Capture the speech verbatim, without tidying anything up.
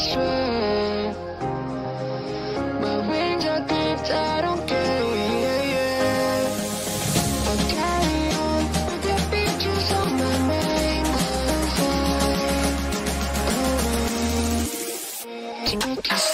swear. My wings are clipped, I don't care. Yeah, yeah. I'll carry on with the pictures on my mango phone. Oh.